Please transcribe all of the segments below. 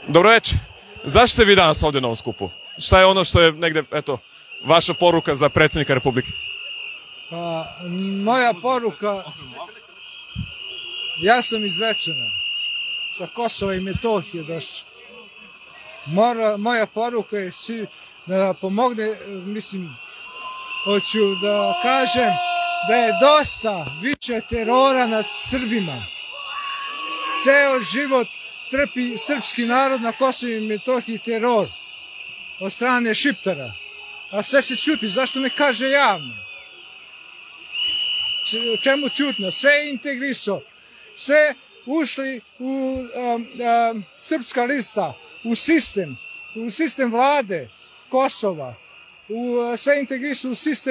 Dobro večer. Zašto ste vi danas ovdje na ovom skupu? Šta je ono što je negde, eto, vaša poruka za predsjednika Republike? Moja poruka, ja sam iz Zvečana, sa Kosova i Metohije došao. Moja poruka je da pomogne, mislim, hoću da kažem da je dosta više terora nad Srbima. Ceo život trpi srpski narod na Kosovu i Metohiji teror od strane Šiptara. A sve se ćuti, zašto ne kaže javno? Čemu ćutno? Sve je integrisao, sve ušli u srpska lista, u sistem vlade Kosova, sve integrisao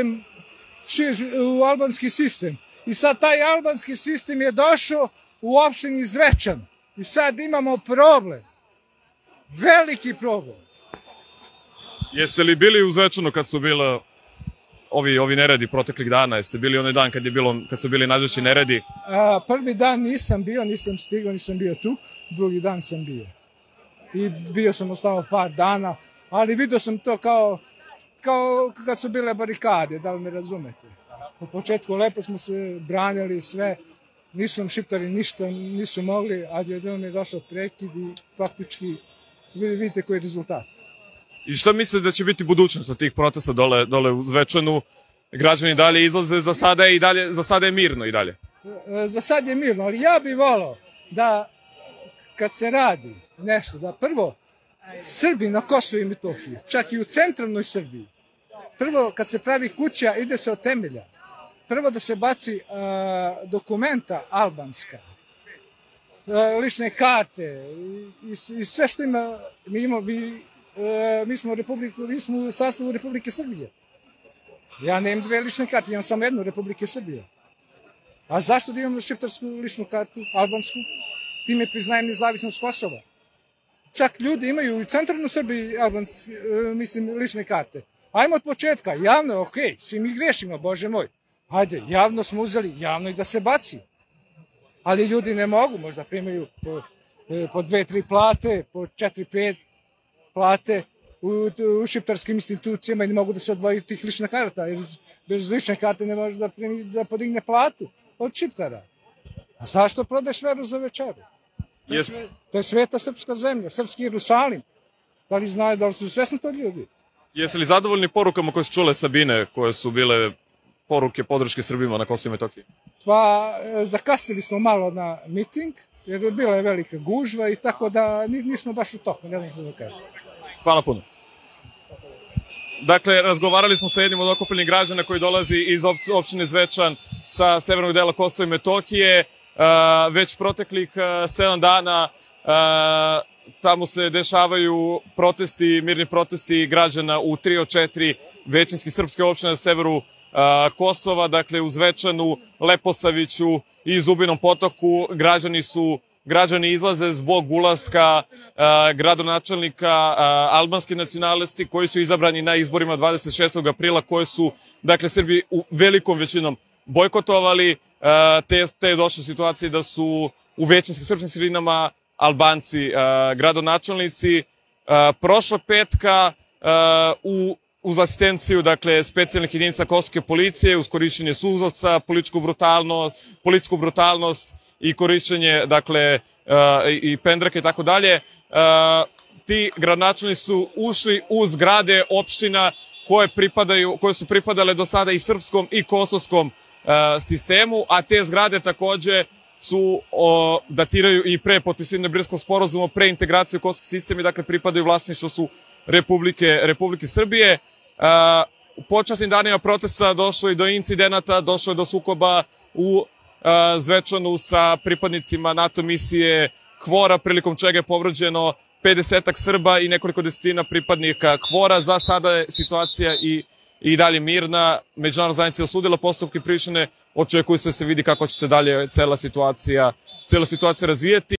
u albanski sistem. I sad taj albanski sistem je došao u opštini Zvečan. I sad imamo problem, veliki problem. Jeste li bili u Zvečanu kad su bili ovi neredi proteklih dana? Jeste bili onaj dan kad su bili najžešći neredi? Prvi dan nisam bio, nisam stigao, nisam bio tu. Drugi dan sam bio. I bio sam ostao par dana, ali vidio sam to kao kad su bile barikade, da li me razumete. U početku lepo smo se branili sve, nisu nam Šiptari ništa nisu mogli, a odjednom je došao prekid i faktički vidite koji je rezultat. I šta mislite da će biti budućnost od tih protesta dole u Zvečanu? Građani dalje izlaze, za sada je mirno i dalje? Za sad je mirno, ali ja bih volao da kad se radi nešto, da prvo Srbi na Kosovu i Metohiji, čak i u centralnoj Srbiji, prvo kad se pravi kuća ide se od temelja. Prvo da se baci dokumenta albanska, lične karte i sve što ima, mi smo u sastavu Republike Srbije. Ja nemam dve lične karte, imam samo jednu Republike Srbije. A zašto da imam šiptarsku ličnu kartu, albansku? Time priznajem nezavisnost Kosova. Čak ljudi imaju u centralnoj Srbiji lične karte. Ajmo od početka, javno je okej, svi mi grešimo, Bože moj. Hajde, javno smo uzeli, javno i da se baci. Ali ljudi ne mogu, možda primaju po 2-3 plate, po 4-5 plate u šiptarskim institucijama i ne mogu da se odvoju tih ličnih karta, jer bez lične karte ne može da podigne platu od Šiptara. A zašto prodaješ veru za večeru? To je sveta srpska zemlja, srpski Jerusalim. Da li znaju, da li su svesni to ljudi? Jeste li zadovoljni porukama koje su čule Sabine, koje su bile poruke podrške Srbima na Kosovu i Metohiji? Pa, zakasnili smo malo na miting, jer bila je velika gužva i tako da nismo baš u toku, ne znam što da kažem. Hvala puno. Dakle, razgovarali smo sa jednim od okupljenih građana koji dolazi iz opštine Zvečan sa severnog dela Kosova i Metohije. Već proteklih 7 dana tamo se dešavaju protesti, mirni protesti građana u 3 od 4 većinski srpske opštine na severu Kosova, dakle u Zvečanu, Leposaviću i Zubinom Potoku. Građani izlaze zbog ulaska gradonačelnika albanske nacionalnosti koji su izabrani na izborima 26. aprila, koje su, dakle, Srbi u velikom većinom bojkotovali, te je došla situacija da su u većinskim srpskim sredinama Albanci gradonačelnici. Prošlog petka uz asistenciju, dakle, specijalnih jedinica kosovske policije, uz korišćenje suzavca, policijsku brutalnost i korišćenje, dakle, i pendrake i tako dalje, ti gradonačelnici su ušli u zgrade opština koje su pripadale do sada i srpskom i kosovskom sistemu, a te zgrade takođe datiraju i pre potpisivanja Briskelskog sporazuma, pre integracije u kosovski sistem i dakle pripadaju vlasništvu su Republike Srbije. U početnim danima protesta došlo je do incidenata, došlo je do sukoba u Zvečanu sa pripadnicima NATO misije KFOR-a, prilikom čega je povređeno 50-ak Srba i nekoliko desetina pripadnika KFOR-a. Za sada je situacija i dalje mirna. Međunarodna zajednica je osudila postupke Prištine, očekuje se da se vidi kako će se dalje cela situacija razvijeti.